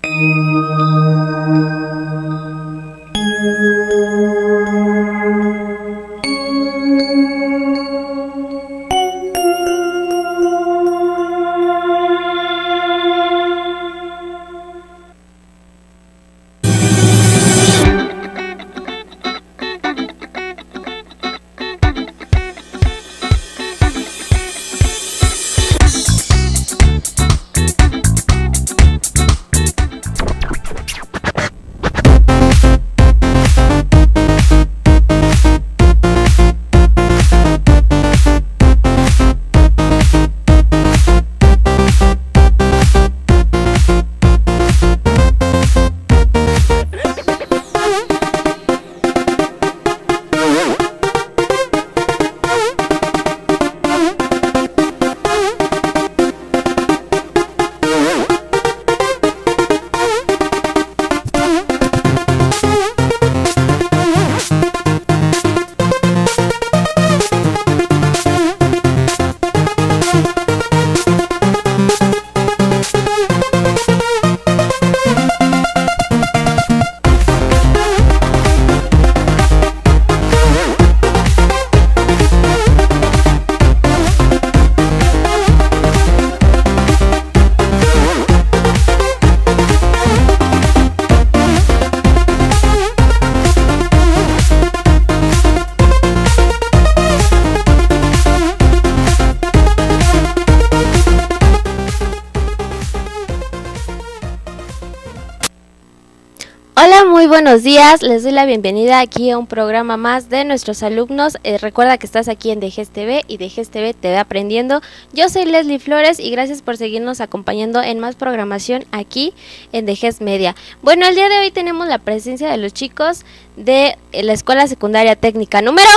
Hola, muy buenos días, les doy la bienvenida aquí a un programa más de nuestros alumnos. Recuerda que estás aquí en DGES TV y DGES TV te va aprendiendo. Yo soy Leslie Flores y gracias por seguirnos acompañando en más programación aquí en DGES Media. Bueno, el día de hoy tenemos la presencia de los chicos de la Escuela Secundaria Técnica número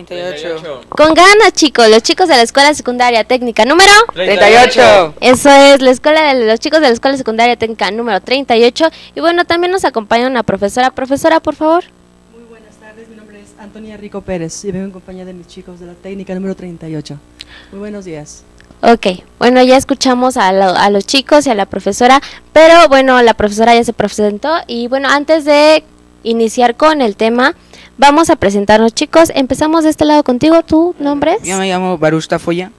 38. Con ganas, chicos, los chicos de la Escuela Secundaria Técnica número 38. Eso es, los chicos de la Escuela Secundaria Técnica número 38. Y bueno, también nos acompaña una profesora. Profesora, por favor. Muy buenas tardes, mi nombre es Antonia Rico Pérez y vengo en compañía de mis chicos de la Técnica número 38. Muy buenos días. Ok, bueno, ya escuchamos a los chicos y a la profesora, pero bueno, la profesora ya se presentó. Y bueno, antes de iniciar con el tema, vamos a presentarnos, chicos. Empezamos de este lado contigo. ¿Tu nombre es? Yo me llamo Baruch Tafoya.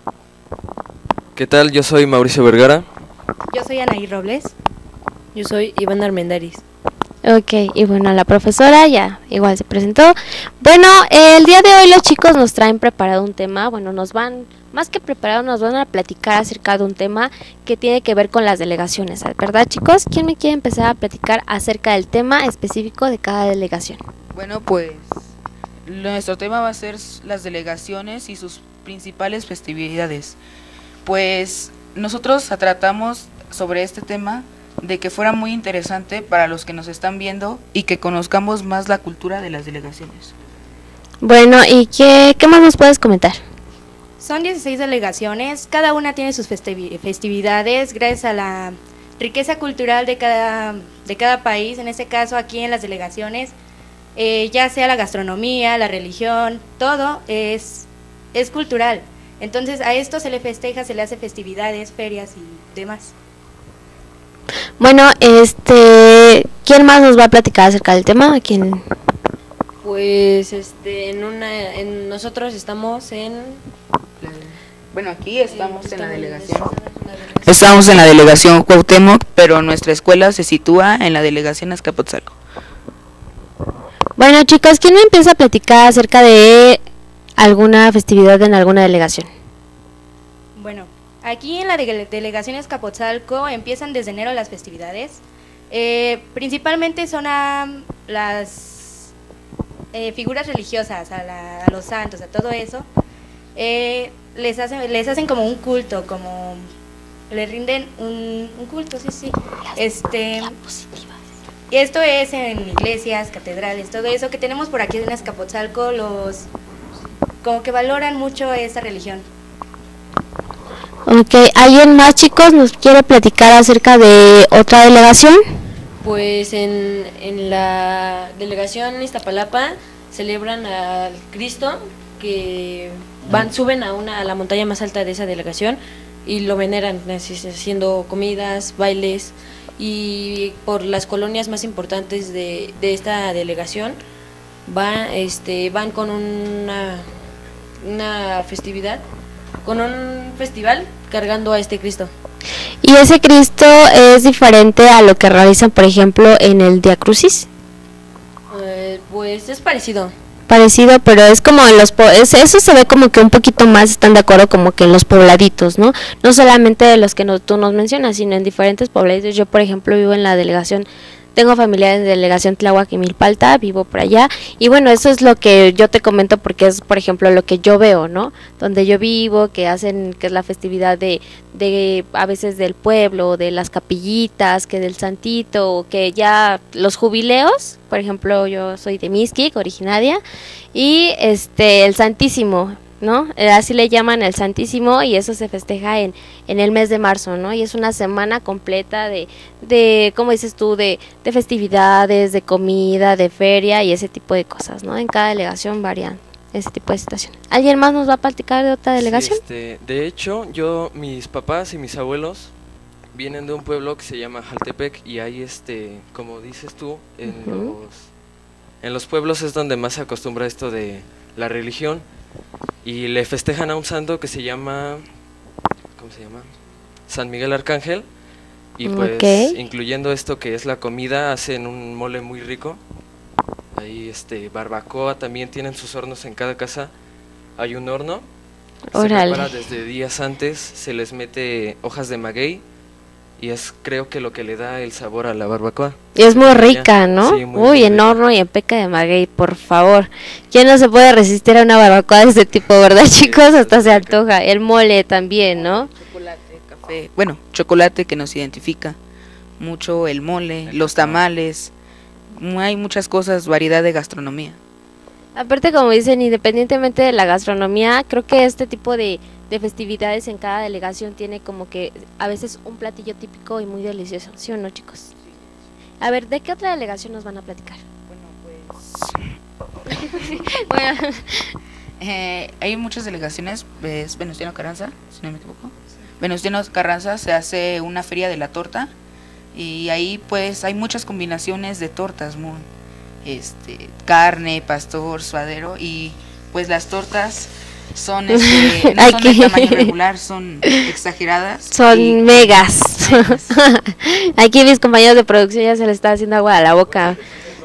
¿Qué tal? Yo soy Mauricio Vergara. Yo soy Anaí Robles. Yo soy Iván Armendáriz. Ok, y bueno, la profesora ya igual se presentó. Bueno, el día de hoy los chicos nos traen preparado un tema. Bueno, más que preparado, nos van a platicar acerca de un tema que tiene que ver con las delegaciones, ¿verdad, chicos? ¿Quién me quiere empezar a platicar acerca del tema específico de cada delegación? Bueno, pues nuestro tema va a ser las delegaciones y sus principales festividades. Pues nosotros tratamos sobre este tema de que fuera muy interesante para los que nos están viendo y que conozcamos más la cultura de las delegaciones. Bueno, ¿y qué más nos puedes comentar? Son 16 delegaciones, cada una tiene sus festividades gracias a la riqueza cultural de cada país. En este caso, aquí en las delegaciones, ya sea la gastronomía, la religión, todo es cultural. Entonces a esto se le festeja, se le hace festividades, ferias y demás. Bueno, ¿quién más nos va a platicar acerca del tema? ¿Quién? Pues nosotros estamos en... Bueno, aquí estamos en la delegación. Estamos en la delegación Cuauhtémoc, pero nuestra escuela se sitúa en la delegación Azcapotzalco. Bueno, chicos, ¿quién me empieza a platicar acerca de alguna festividad en alguna delegación? Bueno, aquí en la delegación Azcapotzalco empiezan desde enero las festividades. Principalmente son a las figuras religiosas, a los santos, a todo eso. Les hacen como un culto, como le rinden un culto, sí. Y esto es en iglesias, catedrales, todo eso que tenemos por aquí en Azcapotzalco, como que valoran mucho esta religión. Ok, ¿alguien más, chicos, nos quiere platicar acerca de otra delegación? Pues en la delegación Iztapalapa celebran al Cristo, que suben a la montaña más alta de esa delegación, y lo veneran, así, haciendo comidas, bailes, y por las colonias más importantes de esta delegación van con una festividad, con un festival cargando a este Cristo. ¿Y ese Cristo es diferente a lo que realizan, por ejemplo, en el Día Crucis? Pues es parecido. Parecido, pero es como en eso se ve como que un poquito más están de acuerdo como que en los pobladitos, ¿no? No solamente de los que tú nos mencionas, sino en diferentes pobladitos. Yo, por ejemplo, vivo en la delegación, tengo familiares de delegación Tláhuac y Milpalta, vivo por allá, y bueno, eso es lo que yo te comento porque es, por ejemplo, lo que yo veo, ¿no? Donde yo vivo, que es la festividad de a veces del pueblo, de las capillitas, que del santito, que ya los jubileos, por ejemplo, yo soy de Mixquic, originaria, y el Santísimo, ¿no? Así le llaman el Santísimo, y eso se festeja en el mes de marzo, ¿no? Y es una semana completa de ¿cómo dices tú? De festividades, de comida, de feria y ese tipo de cosas, ¿no? En cada delegación varían ese tipo de situaciones. ¿Alguien más nos va a platicar de otra delegación? Sí, de hecho, mis papás y mis abuelos vienen de un pueblo que se llama Jaltepec, y ahí, como dices tú, en los pueblos es donde más se acostumbra esto de la religión, y le festejan a un santo que se llama, ¿cómo se llama? San Miguel Arcángel, y pues incluyendo esto que es la comida, hacen un mole muy rico, ahí barbacoa, también tienen sus hornos en cada casa, hay un horno, se prepara desde días antes, se les mete hojas de maguey, y es creo que lo que le da el sabor a la barbacoa. Y es muy rica, ¿no? Sí, muy en horno y en peca de maguey, por favor. ¿Quién no se puede resistir a una barbacoa de este tipo, verdad, chicos? Hasta se antoja. El mole también, ¿no? Chocolate, café. Bueno, chocolate que nos identifica mucho, el mole, los tamales. Hay muchas cosas, variedad de gastronomía. Aparte, como dicen, independientemente de la gastronomía, creo que este tipo de festividades en cada delegación tiene como que a veces un platillo típico y muy delicioso, ¿sí o no, chicos? A ver, ¿de qué otra delegación nos van a platicar? Bueno, pues hay muchas delegaciones, es Venustiano Carranza, si no me equivoco. Venustiano Carranza se hace una feria de la torta, y ahí pues hay muchas combinaciones de tortas, carne, pastor, suadero, y pues las tortas son no son de tamaño regular, son exageradas, son megas. Aquí mis compañeros de producción ya se les está haciendo agua a la boca.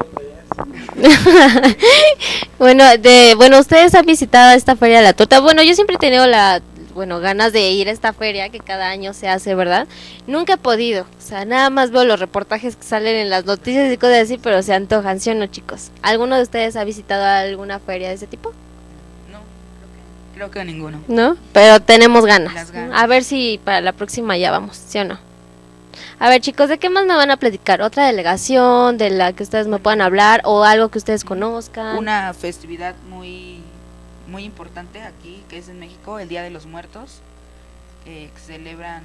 Bueno, ustedes han visitado esta feria de la torta. Bueno, yo siempre he tenido ganas de ir a esta feria que cada año se hace, ¿verdad? Nunca he podido, o sea, nada más veo los reportajes que salen en las noticias y cosas así, pero se antojan, ¿sí o no, chicos? ¿Alguno de ustedes ha visitado alguna feria de ese tipo? Creo que ninguno. ¿No? Pero tenemos ganas. A ver si para la próxima ya vamos, ¿sí o no? A ver, chicos, ¿de qué más me van a platicar? ¿Otra delegación de la que ustedes me puedan hablar o algo que ustedes conozcan? Una festividad muy importante aquí, que es en México, el Día de los Muertos, que celebran,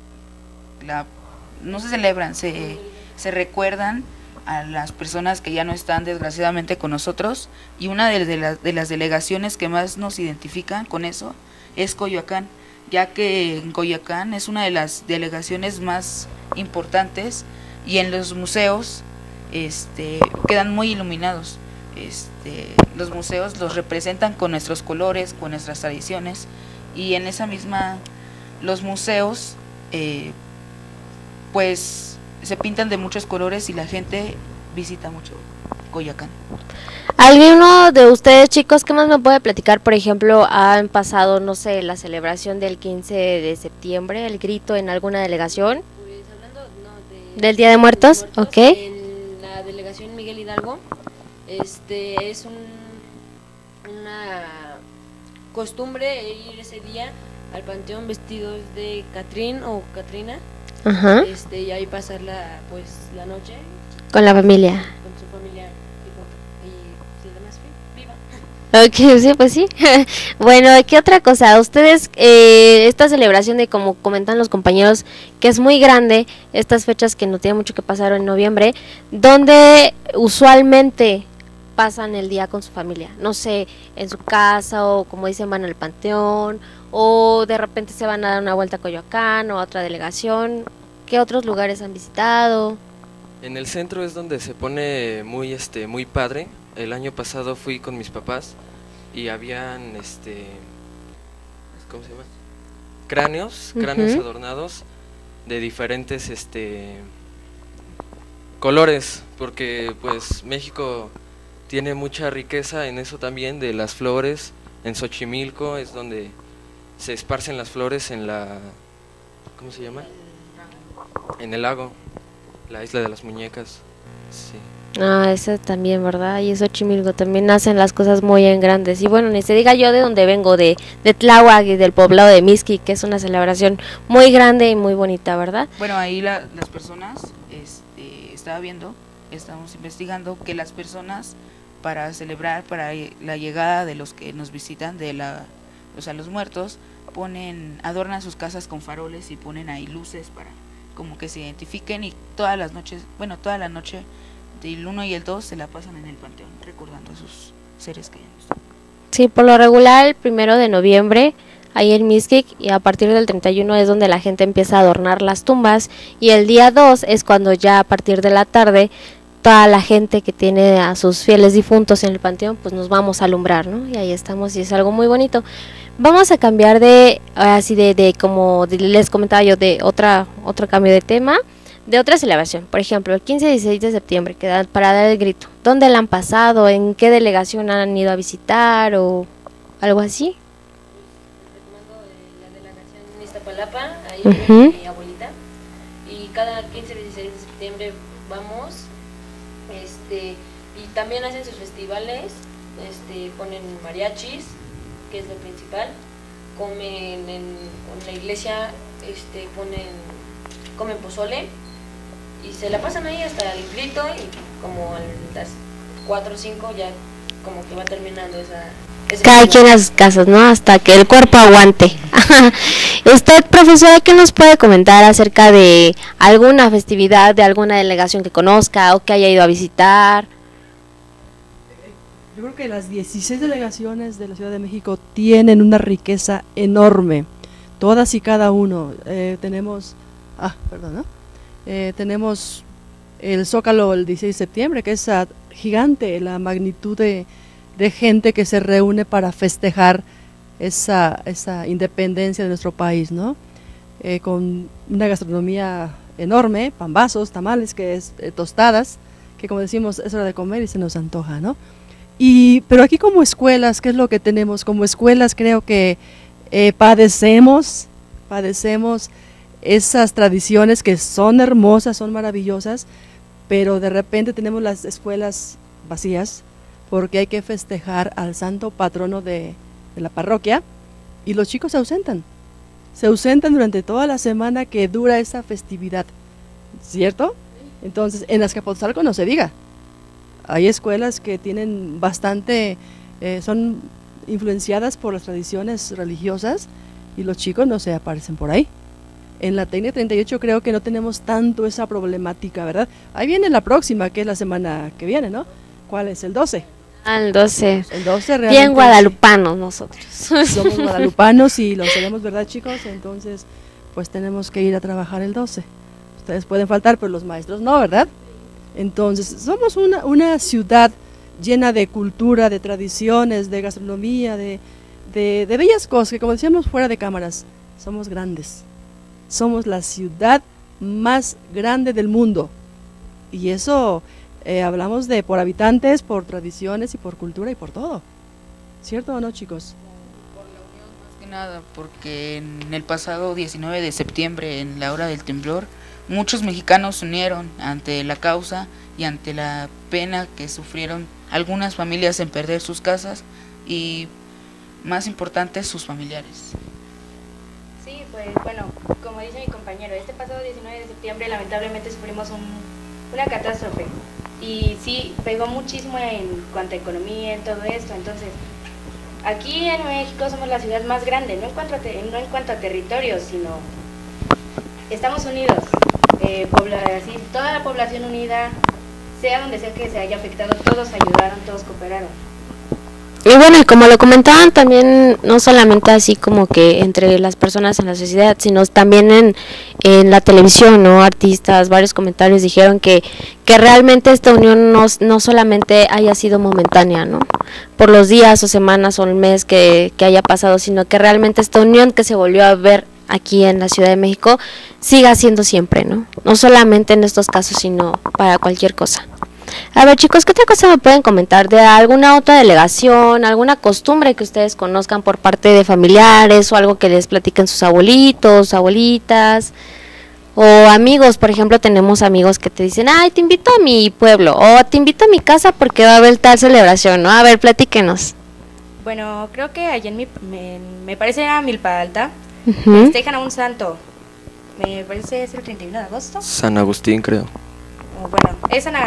se recuerdan a las personas que ya no están desgraciadamente con nosotros, y una de las delegaciones que más nos identifican con eso es Coyoacán, ya que en Coyoacán es una de las delegaciones más importantes, y en los museos quedan muy iluminados. Los museos los representan con nuestros colores, con nuestras tradiciones, y en esa misma los museos pues se pintan de muchos colores y la gente visita mucho Coyoacán. ¿Alguno de ustedes, chicos, qué más me puede platicar? Por ejemplo, han pasado, no sé, la celebración del 15 de septiembre, el grito en alguna delegación. Pues hablando del Día de Muertos, ok. En la delegación Miguel Hidalgo, es una costumbre ir ese día al panteón vestidos de Catrín o Catrina. Ajá. Y ahí pasar la noche con la familia. Con su familia y demás, viva. Ok, sí, pues sí. Bueno, ¿qué otra cosa? Ustedes, esta celebración de, como comentan los compañeros, que es muy grande, estas fechas que no tiene mucho que pasar en noviembre, ¿dónde usualmente pasan el día con su familia? No sé, en su casa o como dicen van al panteón o de repente se van a dar una vuelta a Coyoacán o a otra delegación. ¿Qué otros lugares han visitado? En el centro es donde se pone muy padre. El año pasado fui con mis papás y habían ¿cómo se llama? Cráneos adornados de diferentes colores, porque pues México tiene mucha riqueza en eso también, de las flores. En Xochimilco es donde se esparcen las flores en la, ¿cómo se llama? En el lago, la isla de las muñecas, sí. Ah, esa también, ¿verdad? Y eso Xochimilco también hacen las cosas muy en grandes. Y bueno, ni se diga yo de donde vengo, de Tláhuac y del poblado de Mixquic, que es una celebración muy grande y muy bonita, ¿verdad? Bueno, ahí las personas, estamos investigando que las personas para celebrar, para la llegada de los que nos visitan, los muertos, adornan sus casas con faroles y ponen ahí luces para como que se identifiquen, y toda la noche del 1 y el 2 se la pasan en el panteón recordando a sus seres que ya no están. Sí, por lo regular el 1 de noviembre ahí en Mixquic, y a partir del 31 es donde la gente empieza a adornar las tumbas, y el día 2 es cuando ya a partir de la tarde toda la gente que tiene a sus fieles difuntos en el panteón, pues nos vamos a alumbrar, ¿no? Y ahí estamos, y es algo muy bonito. Vamos a cambiar como les comentaba yo, de otro cambio de tema, de otra celebración. Por ejemplo, el 15 y 16 de septiembre, para dar el grito. ¿Dónde la han pasado? ¿En qué delegación han ido a visitar? ¿O algo así? La delegación en Iztapalapa, ahí vive mi abuelita, y cada 15 y 16 de septiembre vamos, y también hacen sus festivales, ponen mariachis, que es lo principal, comen en la iglesia, comen pozole, y se la pasan ahí hasta el grito, y como a las 4 o 5 ya como que va terminando cada quien a sus casas, ¿no? Hasta que el cuerpo aguante. Usted, profesora, ¿qué nos puede comentar acerca de alguna festividad, de alguna delegación que conozca o que haya ido a visitar? Yo creo que las 16 delegaciones de la Ciudad de México tienen una riqueza enorme, todas y cada uno. Tenemos el Zócalo el 16 de septiembre, que es gigante, la magnitud de gente que se reúne para festejar esa independencia de nuestro país, ¿no? Con una gastronomía enorme, pambazos, tamales, que es tostadas, que como decimos es hora de comer y se nos antoja, ¿no? Pero aquí como escuelas, ¿qué es lo que tenemos? Como escuelas creo que padecemos esas tradiciones que son hermosas, son maravillosas, pero de repente tenemos las escuelas vacías, porque hay que festejar al santo patrono de la parroquia, y los chicos se ausentan durante toda la semana que dura esa festividad, ¿cierto? Entonces, en Azcapotzalco no se diga, hay escuelas que tienen bastante, son influenciadas por las tradiciones religiosas, y los chicos no se aparecen por ahí. En la Técnica 38 creo que no tenemos tanto esa problemática, ¿verdad? Ahí viene la próxima, que es la semana que viene, ¿no? ¿Cuál es? El 12. El 12. El 12 realmente. Bien guadalupanos nosotros. Somos guadalupanos y lo sabemos, ¿verdad, chicos? Entonces, pues tenemos que ir a trabajar el 12. Ustedes pueden faltar, pero los maestros no, ¿verdad? Entonces, somos una ciudad llena de cultura, de tradiciones, de gastronomía, de bellas cosas, que como decíamos fuera de cámaras, somos grandes. Somos la ciudad más grande del mundo. Y eso... hablamos de por habitantes, por tradiciones y por cultura y por todo, ¿cierto o no, chicos? Por la unión más que nada, porque en el pasado 19 de septiembre, en la hora del temblor, muchos mexicanos se unieron ante la causa y ante la pena que sufrieron algunas familias en perder sus casas y, más importante, sus familiares. Sí, pues bueno, como dice mi compañero, este pasado 19 de septiembre lamentablemente sufrimos una catástrofe. Y sí, pegó muchísimo en cuanto a economía, en todo esto. Entonces, aquí en México somos la ciudad más grande, no en cuanto a territorio, sino estamos unidos, toda la población unida, sea donde sea que se haya afectado, todos ayudaron, todos cooperaron. Y bueno, y como lo comentaban también, no solamente así como que entre las personas en la sociedad, sino también en la televisión, ¿no? Artistas, varios comentarios dijeron que realmente esta unión no solamente haya sido momentánea, ¿no? Por los días o semanas o el mes que haya pasado, sino que realmente esta unión que se volvió a ver aquí en la Ciudad de México siga siendo siempre, ¿no? No solamente en estos casos, sino para cualquier cosa. A ver, chicos, ¿qué otra cosa me pueden comentar de alguna otra delegación, alguna costumbre que ustedes conozcan por parte de familiares o algo que les platiquen sus abuelitos, abuelitas o amigos? Por ejemplo, tenemos amigos que te dicen, ay, te invito a mi pueblo o te invito a mi casa porque va a haber tal celebración, ¿no? A ver, platíquenos. Bueno, creo que allá me parece era Milpa Alta, Ujú. festejan a un santo, me parece es el 31 de agosto. San Agustín, creo. Bueno, es San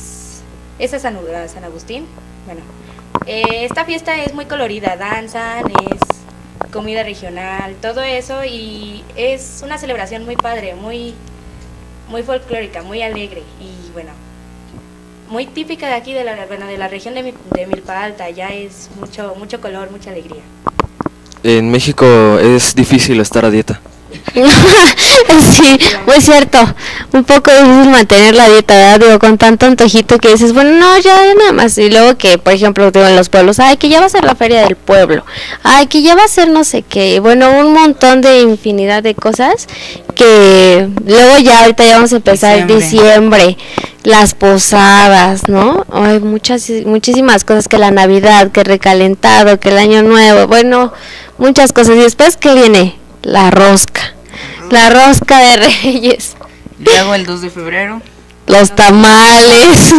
Agustín. Bueno, esta fiesta es muy colorida, danzan, es comida regional, todo eso, y es una celebración muy padre, muy folclórica, muy alegre y bueno, muy típica de aquí de la región de Milpa Alta. Ya es mucho color, mucha alegría. En México es difícil estar a dieta. Sí, muy cierto. Un poco difícil mantener la dieta, ¿verdad? Digo, con tanto antojito que dices, bueno, no, ya nada más. Y luego que, por ejemplo, digo, en los pueblos, ay, que ya va a ser la feria del pueblo, ay, que ya va a ser no sé qué. Bueno, un montón de infinidad de cosas que luego ya ahorita ya vamos a empezar diciembre, las posadas, ¿no? Hay muchísimas cosas, que la Navidad, que el recalentado, que el Año Nuevo, bueno, muchas cosas. Y después, ¿qué viene? La rosca de Reyes. Luego el 2 de febrero. Los tamales.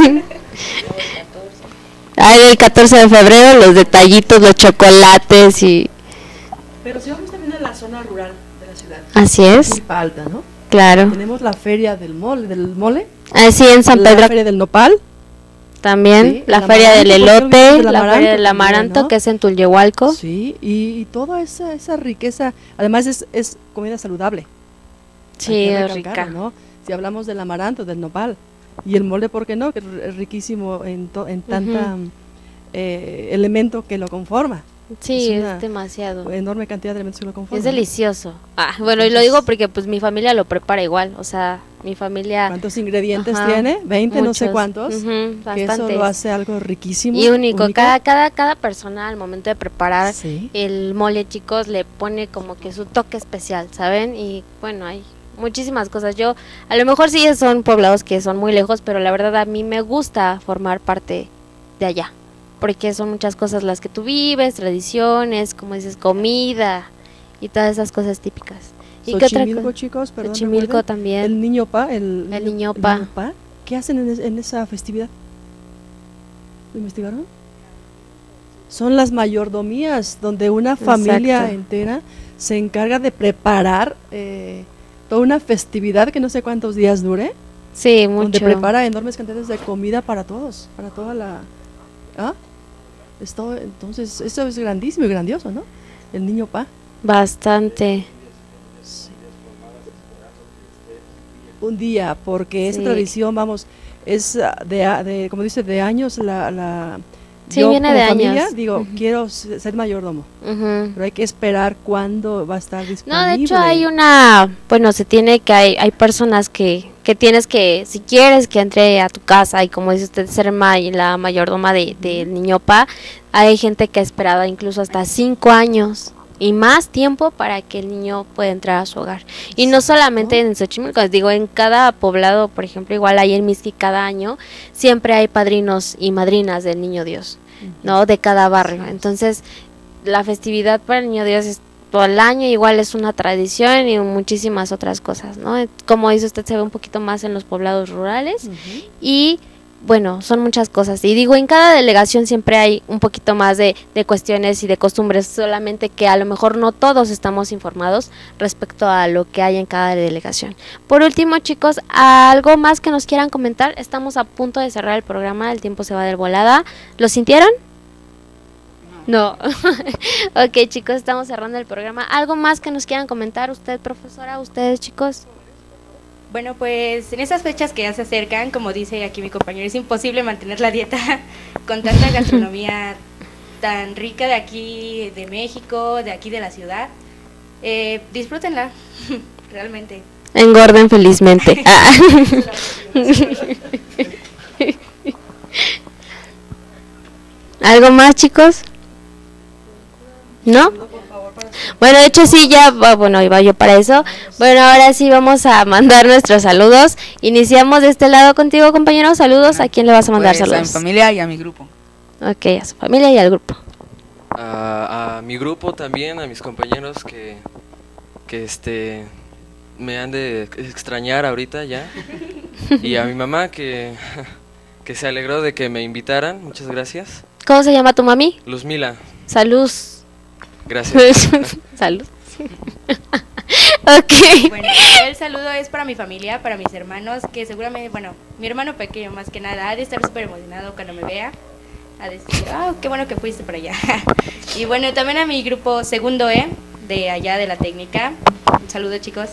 Ay, el 14 de febrero los detallitos, los chocolates y... Pero si vamos también a la zona rural de la ciudad. Así es. Milpa Alta, ¿no? Claro. Tenemos la feria del mole. Así en San Pedro La feria del nopal. también, Sí, la el feria del amaranto, porque elote, el la feria del amaranto amaranto, también, ¿no? que es en Tulyehualco. Sí, y toda esa riqueza, además es comida saludable. Sí, Hay que es recalcarlo, rica. ¿no? Si hablamos del amaranto, del nopal y el mole, ¿por qué no? Que es riquísimo en tanta elemento que lo conforma. Sí, es una es demasiado. Enorme cantidad de elementos que lo conforman. Es delicioso. Ah, bueno, y lo digo porque pues mi familia lo prepara igual, o sea, mi familia... ¿Cuántos ingredientes Ajá, tiene? 20, no sé muchos. cuántos. Ujú, Que eso bastantes. lo hace algo riquísimo. Y único, único. cada persona al momento de preparar Sí. el mole, chicos, le pone como que su toque especial, ¿saben? Y bueno, hay muchísimas cosas. Yo, a lo mejor sí son poblados que son muy lejos, pero la verdad a mí me gusta formar parte de allá, porque son muchas cosas las que tú vives, tradiciones, como dices, comida y todas esas cosas típicas. ¿Y qué otra Xochimilco, cosa? chicos, perdón. Xochimilco recuerden. también. El niño pa, El niño pa. ¿Qué hacen en esa festividad? ¿Lo investigaron? Son las mayordomías, donde una familia Exacto. entera se encarga de preparar toda una festividad que no sé cuántos días dure, Sí, donde mucho. prepara enormes cantidades de comida para todos, para toda la... ¿Ah? Entonces, eso es grandísimo y grandioso, ¿no? El niño pa. Bastante. Un día, porque esa Sí. tradición, vamos, es como dice, de años la Sí, yo viene como de familia, años. digo, Ujú. quiero ser mayordomo, Ujú. pero hay que esperar cuándo va a estar disponible. No, de hecho hay bueno, hay personas que tienes que, si quieres que entre a tu casa y como dice usted, ser la mayordoma del niño pa, hay gente que ha esperado incluso hasta 5 años y más tiempo para que el niño pueda entrar a su hogar. Y no solamente en Xochimilco, les digo, en cada poblado, por ejemplo, igual ahí en Mixqui cada año, siempre hay padrinos y madrinas del Niño Dios, ¿no? De cada barrio. Entonces, la festividad para el Niño Dios es todo el año, igual es una tradición y muchísimas otras cosas, ¿no? Como dice usted, se ve un poquito más en los poblados rurales y bueno, son muchas cosas. Y digo, en cada delegación siempre hay un poquito más de cuestiones y de costumbres, solamente que a lo mejor no todos estamos informados respecto a lo que hay en cada delegación. Por último, chicos, ¿algo más que nos quieran comentar? Estamos a punto de cerrar el programa, el tiempo se va de volada. ¿Lo sintieron? No. Ok, chicos, estamos cerrando el programa. ¿Algo más que nos quieran comentar? ¿Usted, profesora? ¿Ustedes, chicos? Bueno, pues en esas fechas que ya se acercan, como dice aquí mi compañero, es imposible mantener la dieta con tanta gastronomía tan rica de aquí, de México, de aquí de la ciudad. Disfrútenla, realmente. Engorden felizmente. Ah. ¿Algo más, chicos? ¿No? Bueno, de hecho sí, ya, bueno, iba yo para eso. Bueno, ahora sí vamos a mandar nuestros saludos. Iniciamos de este lado contigo, compañero. Saludos. ¿A quién le vas a mandar Pues, saludos? a mi familia y a mi grupo. Ok, a su familia y al grupo. A mi grupo también, a mis compañeros que me han de extrañar ahorita ya. Y a mi mamá que se alegró de que me invitaran. Muchas gracias. ¿Cómo se llama tu mami? Luzmila, Salud. gracias. Salud. Ok. Bueno, el saludo es para mi familia, para mis hermanos, que seguramente, bueno, mi hermano pequeño más que nada, ha de estar súper emocionado cuando me vea. A decir, qué bueno que fuiste para allá. Y bueno, también a mi grupo segundo E, de allá de la técnica. Un saludo, chicos.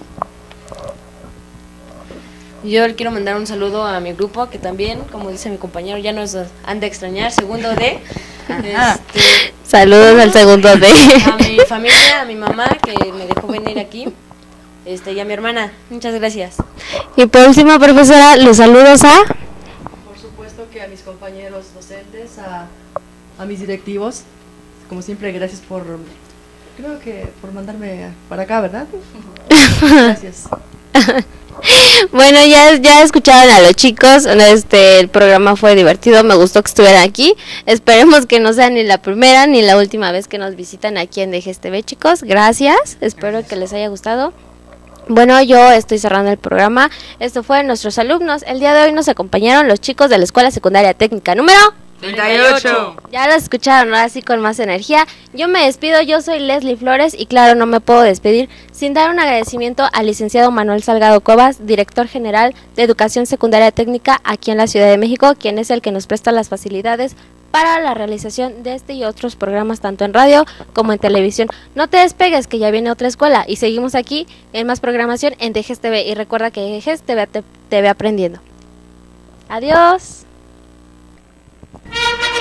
Yo le quiero mandar un saludo a mi grupo, que también, como dice mi compañero, ya nos han de extrañar, segundo D. Saludos al segundo D. A mi familia, a mi mamá, que me dejó venir aquí, y a mi hermana. Muchas gracias. Y por último, profesora, los saludos a... Por supuesto que a mis compañeros docentes, a mis directivos, como siempre, gracias creo que por mandarme para acá, ¿verdad? Gracias. Bueno, ya escucharon a los chicos, el programa fue divertido, me gustó que estuvieran aquí. Esperemos que no sea ni la primera ni la última vez que nos visitan aquí en DGSTV, chicos. Gracias, espero que les haya gustado. Bueno, yo estoy cerrando el programa. Esto fue nuestros alumnos. El día de hoy nos acompañaron los chicos de la Escuela Secundaria Técnica número 38. Ya lo escucharon, ahora sí con más energía. Yo me despido, yo soy Leslie Flores y claro, no me puedo despedir sin dar un agradecimiento al licenciado Manuel Salgado Cobas, director general de Educación Secundaria Técnica aquí en la Ciudad de México, quien es el que nos presta las facilidades para la realización de este y otros programas tanto en radio como en televisión. No te despegues, que ya viene otra escuela y seguimos aquí en más programación en DGSTV y recuerda que DGSTV te ve aprendiendo. Adiós.